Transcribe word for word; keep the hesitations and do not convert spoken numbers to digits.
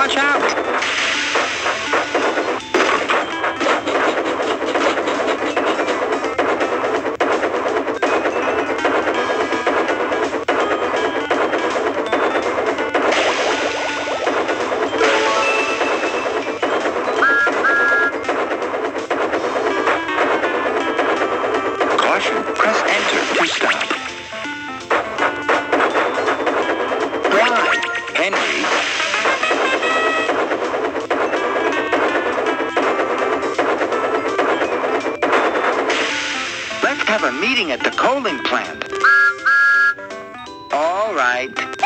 Watch out! Caution, press enter to stop. Drive, Henry. Let's have a meeting at the coaling plant. All right.